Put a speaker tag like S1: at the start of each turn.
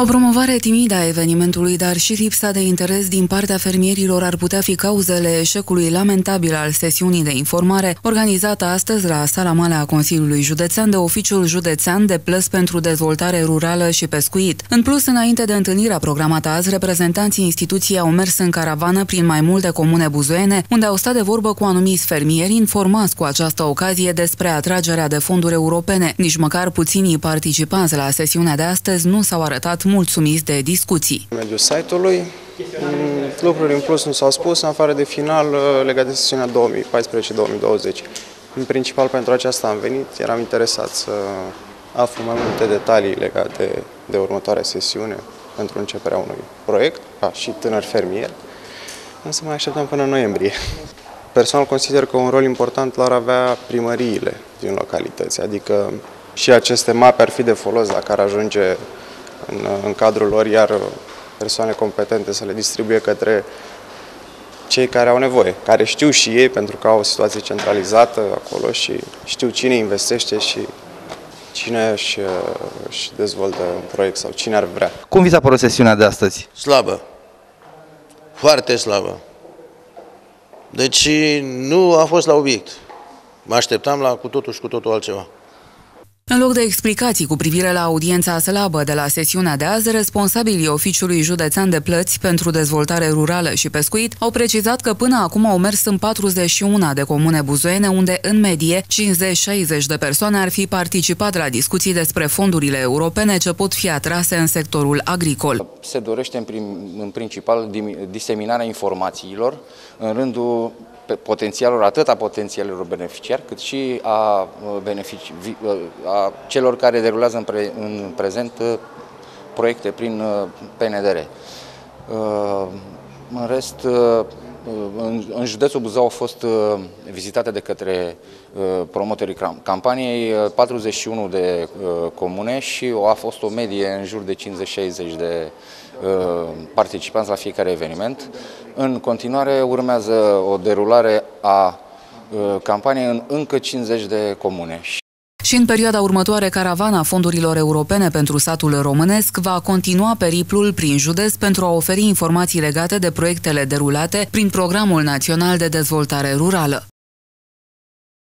S1: O promovare timidă a evenimentului, dar și lipsa de interes din partea fermierilor ar putea fi cauzele eșecului lamentabil al sesiunii de informare organizată astăzi la Sala Mare a Consiliului Județean de Oficiul Județean de Plăți pentru Dezvoltare Rurală și Pescuit. În plus, înainte de întâlnirea programată azi, reprezentanții instituției au mers în caravană prin mai multe comune buzoiene, unde au stat de vorbă cu anumiți fermieri informați cu această ocazie despre atragerea de fonduri europene. Nici măcar puținii participanți la sesiunea de astăzi nu s-au arătat mulțumiți de discuții.
S2: În mediul site-ului, lucruri în plus nu s-au spus, în afară de final legat de sesiunea 2014-2020. În principal pentru aceasta am venit, eram interesat să aflu mai multe detalii legate de următoarea sesiune pentru începerea unui proiect, ca și tânăr fermier, însă mai așteptăm până în noiembrie. Personal consider că un rol important l-ar avea primăriile din localități, adică și aceste mape ar fi de folos dacă ar ajunge în cadrul lor, iar persoane competente să le distribuie către cei care au nevoie, care știu și ei, pentru că au o situație centralizată acolo și știu cine investește și cine își dezvoltă un proiect sau cine ar vrea.
S3: Cum vi s-a părut sesiunea de astăzi?
S4: Slabă. Foarte slabă. Deci nu a fost la obiect. Mă așteptam la cu totul și cu totul altceva.
S1: În loc de explicații cu privire la audiența slabă de la sesiunea de azi, responsabilii Oficiului Județean de Plăți pentru Dezvoltare Rurală și Pescuit au precizat că până acum au mers în 41 de comune buzoiene, unde, în medie, 50-60 de persoane ar fi participat la discuții despre fondurile europene ce pot fi atrase în sectorul agricol.
S5: Se dorește, în principal, diseminarea informațiilor în rândul atât a potențialilor beneficiari, cât și a celor care derulează în prezent proiecte prin PNDR. În rest, în județul Buzău au fost vizitate de către promotorii campaniei 41 de comune și a fost o medie în jur de 50-60 de participanți la fiecare eveniment. În continuare urmează o derulare a campaniei în încă 50 de comune.
S1: Și în perioada următoare, caravana fondurilor europene pentru satul românesc va continua periplul prin județ pentru a oferi informații legate de proiectele derulate prin Programul Național de Dezvoltare Rurală.